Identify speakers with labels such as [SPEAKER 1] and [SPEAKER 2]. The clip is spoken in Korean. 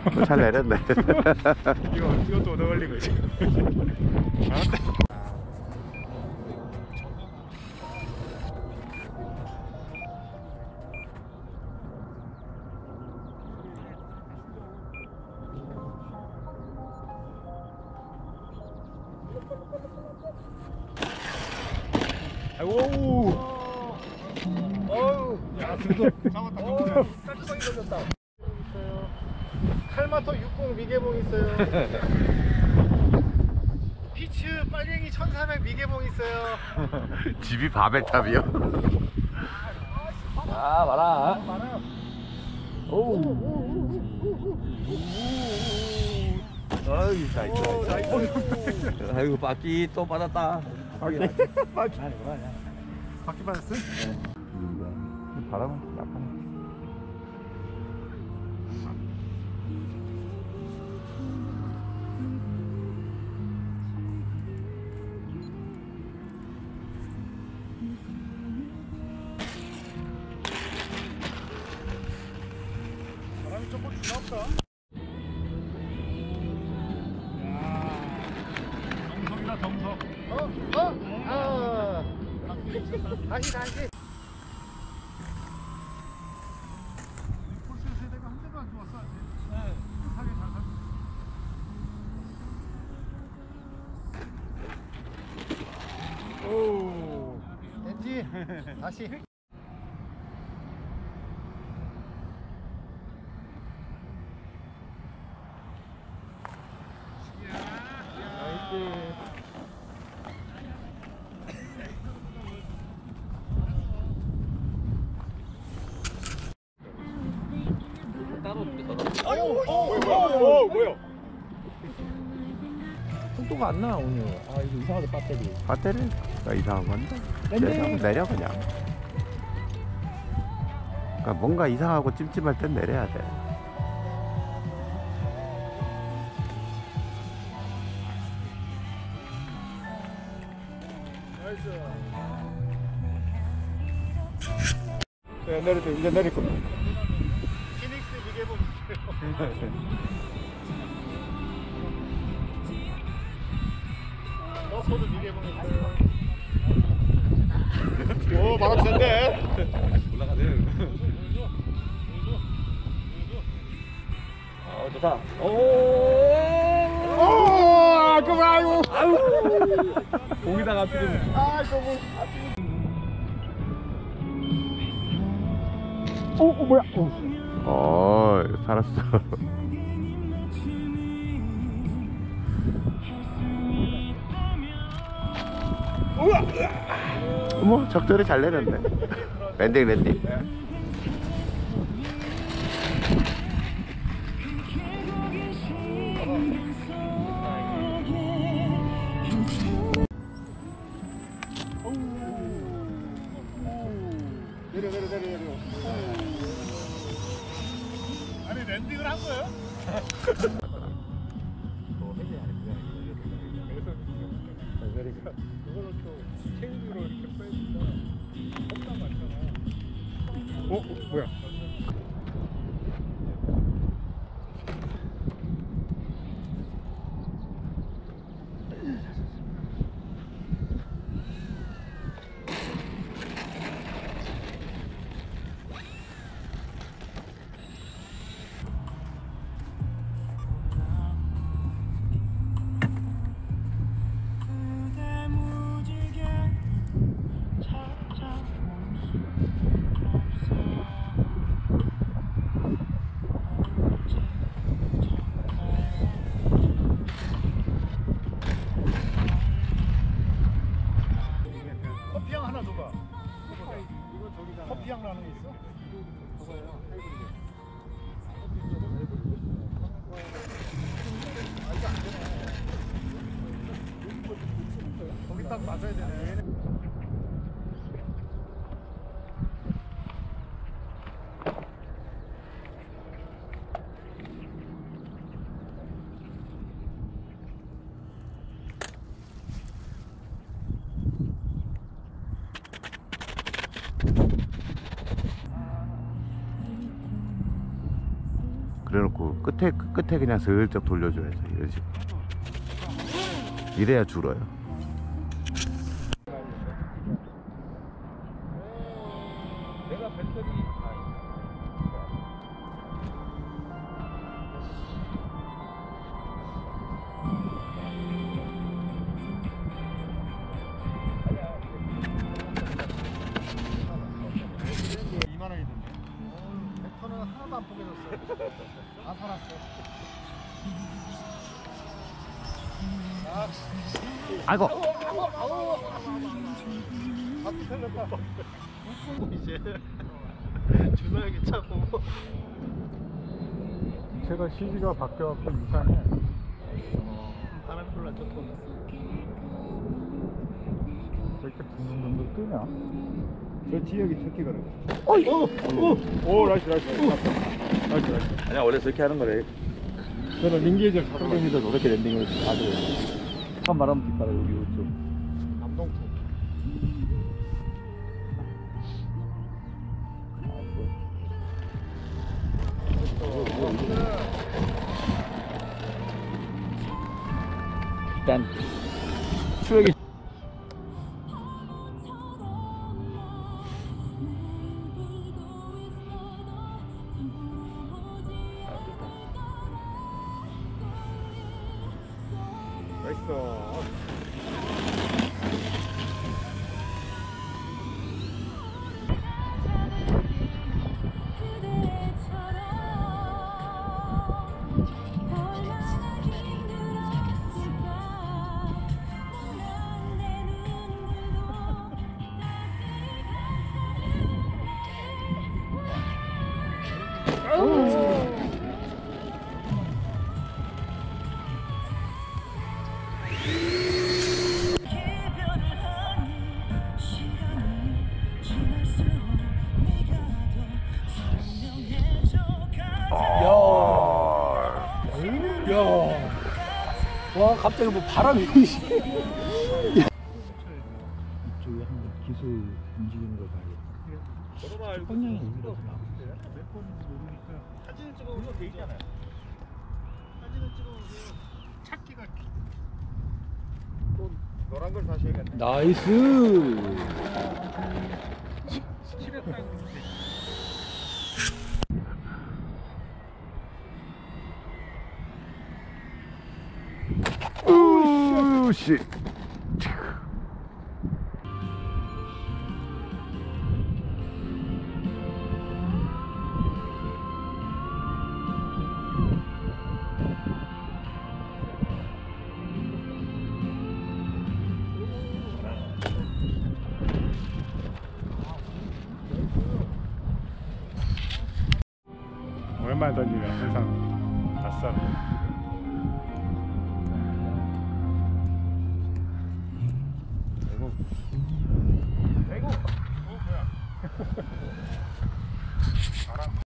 [SPEAKER 1] 잘 내렸네.
[SPEAKER 2] 이것도 얻어 걸리고 지금. 아이고. 어우. 야, 그래도 잡았다. 깔끔하게 걸렸다. 있어요. 칼마토 60 미개봉 있어요. 피츠 빨갱이 1400 미개봉 있어요.
[SPEAKER 1] 집이 바벨탑이요?
[SPEAKER 3] 아, 봐라.
[SPEAKER 1] 어이, 나이스.
[SPEAKER 3] 아이고, 바퀴 또 받았다.
[SPEAKER 2] 바퀴 받았어?
[SPEAKER 1] 바람은 약하네.
[SPEAKER 2] 바람이 조금 주나없다. 정석이다 정석. 다시. 폴스 세대가 한 대도 안 좋았어 아직. 사게 잘 살. 오. 됐지. 다시.
[SPEAKER 3] 따로
[SPEAKER 2] 뭐야?
[SPEAKER 3] 속도가 안 나, 오늘. 아, 이거 이상하다, 배터리.
[SPEAKER 1] 배터리가 이상한 건데? 내려 그냥. 그러니까 뭔가 이상하고 찜찜할 땐 내려야 돼.
[SPEAKER 2] 네, 이제 내릴 겁니다. 피닉스 미개봉 있어요. 러퍼도 미개봉 있어요. 오, 바람 센데?
[SPEAKER 3] 올라가네. 좋다.
[SPEAKER 2] 그만, 아이고.
[SPEAKER 3] 공기다가 지금.
[SPEAKER 2] 뭐야?
[SPEAKER 1] 살았어. 어머, 적절히 잘 내렸네. 랜딩.
[SPEAKER 2] 내려. 아니, 랜딩을 한 거예요? 그러니까 그거를 또 체인지로 이렇게 빼니까 겁나 많잖아. 뭐야? 커피향 하나 줘봐. 커피향 나는 게 있어? 거기 딱 맞아야 되네.
[SPEAKER 1] 그래놓고 끝에 그냥 슬쩍 돌려줘야죠. 이런 식으로. 이래야 줄어요.
[SPEAKER 3] 내가 배터리
[SPEAKER 2] 벡터는 하나도 안 포개졌어. 다 살았어.
[SPEAKER 1] 아이고.
[SPEAKER 2] 바퀴 털렸다. 이제 주사하게 차고. 제가 CG가 바뀌어갖고 이상해. 바람 불라 조금. 왜 이렇게 둥둥둥둥 뜨냐? 저 지역이 터키거든. 오, 나이스.
[SPEAKER 3] 아니야 원래 저렇게 하는 거래.
[SPEAKER 2] 저는 링게이지를 갖고
[SPEAKER 3] 선생님도 저렇게 랜딩을 아주 한 말하면 뒷바라 여기 좀
[SPEAKER 2] 남동투.
[SPEAKER 3] 일단 추억이
[SPEAKER 2] 나이스.
[SPEAKER 3] 와 갑자기 뭐 바람이 이쪽에 한번 기술 움직이는 걸 봐야겠다. 방향이 힘들어서
[SPEAKER 2] 몇번 모르니까 사진을 찍어보면 돼 있잖아요. 사진을 찍어보세요. 찾기가 또 노란 걸 사셔야겠네.
[SPEAKER 3] 나이스.
[SPEAKER 2] 칠했다는
[SPEAKER 1] 우씨.
[SPEAKER 2] 오랜만에 던지네. 세상 낯선. 이거